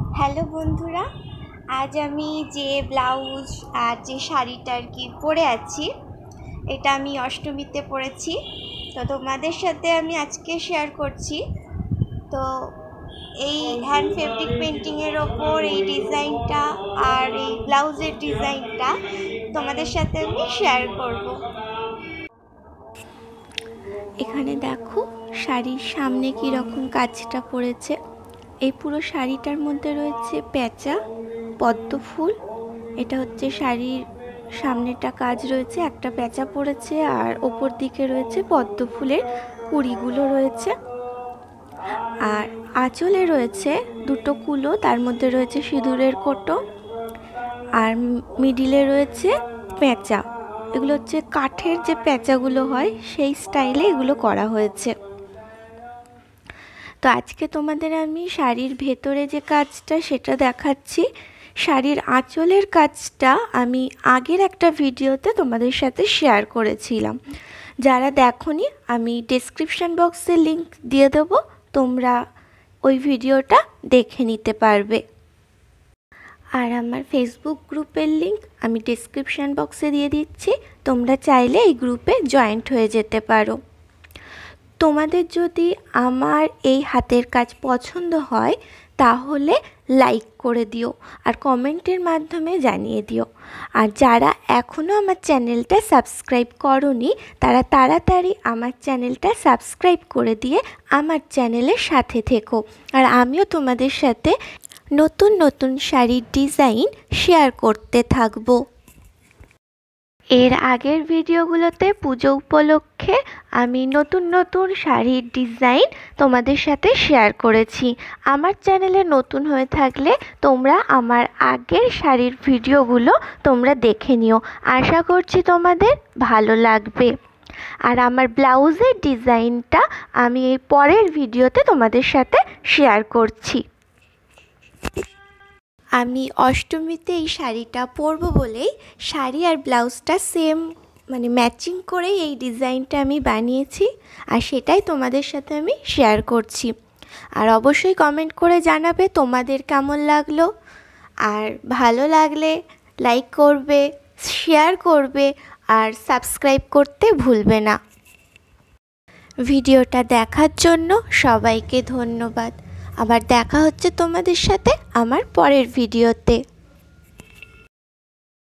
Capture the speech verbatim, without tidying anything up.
Hello বন্ধুরা, আজ আমি যে ব্লাউজ আর যে শাড়িটা আর কি পরে আছি, এটা আমি অষ্টমীতে পরেছি। তো তোমাদের সাথে আমি আজকে শেয়ার করছি। তো এই হ্যান্ড ফেব্রিক পেন্টিংয়ের ওপর এই ডিজাইনটা আর এই ব্লাউজের ডিজাইনটা তোমাদের সাথে আমি শেয়ার করব। এখানে দেখো শাড়ির সামনে কীরকম কাজটা পড়েছে। এই পুরো শাড়িটার মধ্যে রয়েছে পেঁচা, পদ্ম ফুল। এটা হচ্ছে শাড়ির সামনেটা কাজ রয়েছে, একটা পেঁচা পড়েছে আর ওপর দিকে রয়েছে পদ্ম ফুলের কুড়িগুলো রয়েছে। আর আঁচলে রয়েছে দুটো কুলো, তার মধ্যে রয়েছে সিঁদুরের কোটো, আর মিডিলে রয়েছে পেঁচা। এগুলো হচ্ছে কাঠের যে পেঁচাগুলো হয় সেই স্টাইলে এগুলো করা হয়েছে। তো আজকে তোমাদের আমি শাড়ির ভেতরে যে কাজটা সেটা দেখাচ্ছি। শাড়ির আঁচলের কাজটা আমি আগের একটা ভিডিওতে তোমাদের সাথে শেয়ার করেছিলাম। যারা দেখোনি আমি ডেসক্রিপশন বক্সে লিংক দিয়ে দেবো, তোমরা ওই ভিডিওটা দেখে নিতে পারবে। আর আমার ফেসবুক গ্রুপের লিংক আমি ডেসক্রিপশন বক্সে দিয়ে দিচ্ছি, তোমরা চাইলে এই গ্রুপে জয়েন্ট হয়ে যেতে পারো। তোমাদের যদি আমার এই হাতের কাজ পছন্দ হয় তাহলে লাইক করে দিও আর কমেন্টের মাধ্যমে জানিয়ে দিও। আর যারা এখনও আমার চ্যানেলটা সাবস্ক্রাইব করোনি তারা তাড়াতাড়ি আমার চ্যানেলটা সাবস্ক্রাইব করে দিয়ে আমার চ্যানেলের সাথে থেকো। আর আমিও তোমাদের সাথে নতুন নতুন শাড়ির ডিজাইন শেয়ার করতে থাকবো। এর আগের ভিডিওগুলোতে পুজো উপলক্ষে আমি নতুন নতুন শাড়ির ডিজাইন তোমাদের সাথে শেয়ার করেছি। আমার চ্যানেলে নতুন হয়ে থাকলে তোমরা আমার আগের শাড়ির ভিডিওগুলো তোমরা দেখে নিও, আশা করছি তোমাদের ভালো লাগবে। আর আমার ব্লাউজের ডিজাইনটা আমি এই পরের ভিডিওতে তোমাদের সাথে শেয়ার করছি। আমি অষ্টমীতে এই শাড়িটা পরবো বলেই শাড়ি আর ব্লাউজটা সেম মানে ম্যাচিং করে এই ডিজাইনটা আমি বানিয়েছি, আর সেটাই তোমাদের সাথে আমি শেয়ার করছি। আর অবশ্যই কমেন্ট করে জানাবে তোমাদের কেমন লাগলো। আর ভালো লাগলে লাইক করবে, শেয়ার করবে আর সাবস্ক্রাইব করতে ভুলবে না। ভিডিওটা দেখার জন্য সবাইকে ধন্যবাদ। আবার দেখা হচ্ছে তোমাদের সাথে আমার পরের ভিডিওতে।